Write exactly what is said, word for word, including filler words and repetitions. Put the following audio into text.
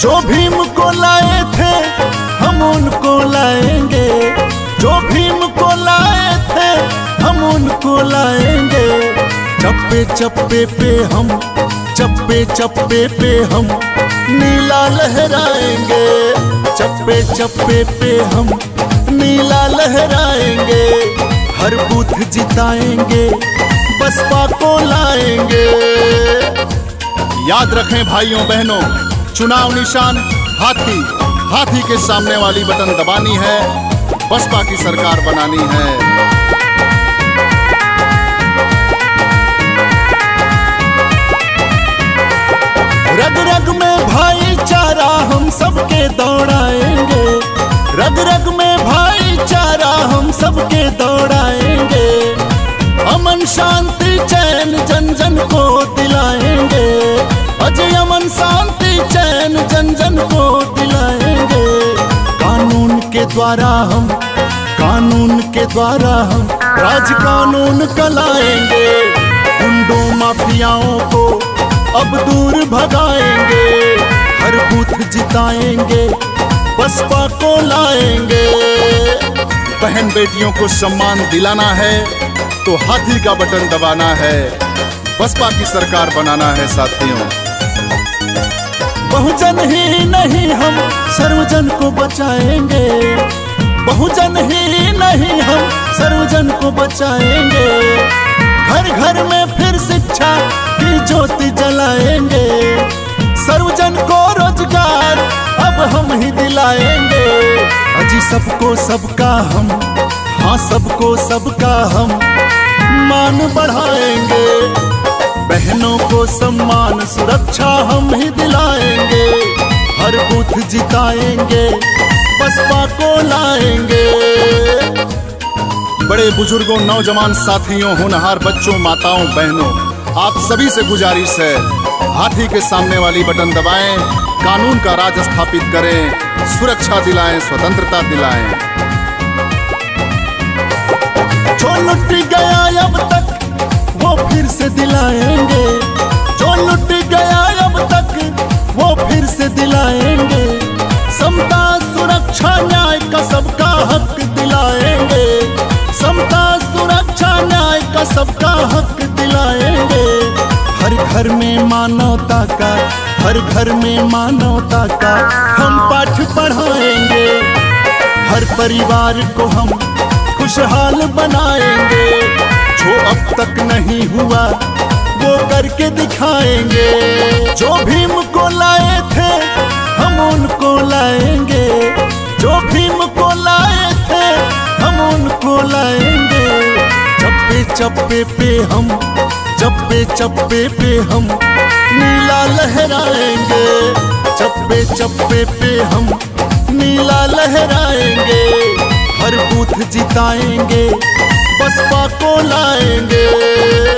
जो भीम को लाए थे हम उनको लाएंगे, जो भीम को लाए थे हम उनको लाएंगे। चप्पे चप्पे पे हम, चप्पे चप्पे पे हम नीला लहराएंगे, चप्पे चप्पे पे हम नीला लहराएंगे। हर बूथ जिताएंगे, बसपा को लाएंगे। याद रखें भाइयों बहनों, चुनाव निशान हाथी, हाथी के सामने वाली बटन दबानी है, बसपा की सरकार बनानी है। रग रग में भाईचारा हम सबके दौड़ाएंगे, रग रग में भाईचारा हम सबके दौड़ाएंगे। अमन शांति चैन जन जन को दिलाएंगे, अजय अमन शांति चैन जन जन को दिलाएंगे। कानून के द्वारा हम, कानून के द्वारा हम राज कानून कलाएंगे। गुंडों माफियाओं को अब दूर भगाएंगे, हर बूथ जिताएंगे, बसपा को लाएंगे। बहन बेटियों को सम्मान दिलाना है तो हाथी का बटन दबाना है, बसपा की सरकार बनाना है साथियों। बहुजन ही नहीं हम सर्वजन को बचाएंगे, बहुजन ही नहीं हम सर्वजन को बचाएंगे। घर घर में फिर शिक्षा की ज्योति जलाएंगे, सर्वजन को रोजगार अब हम ही दिलाएंगे। अजी सबको सबका हम, हाँ सबको सबका हम मान बढ़ाएंगे। बहनों को सम्मान सुरक्षा हम ही दिलाएंगे, हर बूथ जिताएंगे, बसपा को लाएंगे। बड़े बुजुर्गों, नौजवान साथियों, होनहार बच्चों, माताओं, बहनों, आप सभी से गुजारिश है, हाथी के सामने वाली बटन दबाएं, कानून का राज स्थापित करें, सुरक्षा दिलाएं, स्वतंत्रता दिलाएं। जो लुट गया अब तक वो फिर से दिलाएंगे, जो लुट गया अब तक वो फिर से दिलाएंगे। समता सुरक्षा न्याय का सबका हक दिलाएंगे, समता सुरक्षा न्याय का सबका हक दिलाएंगे। हर घर में मानवता का, हर घर में मानवता का हम पाठ पढ़ाएंगे। हर परिवार को हम खुशहाल बनाएंगे, जो अब तक नहीं हुआ वो करके दिखाएंगे। जो भीम को लाए थे हम उनको लाएंगे, जो भीम को लाए थे हम उनको लाएंगे। चप्पे चप्पे पे हम, चप्पे चप्पे पे हम नीला लहराएंगे, चप्पे चप्पे पे हम नीला लहराएंगे। हर बूथ जिताएंगे, बसपा को लाएंगे।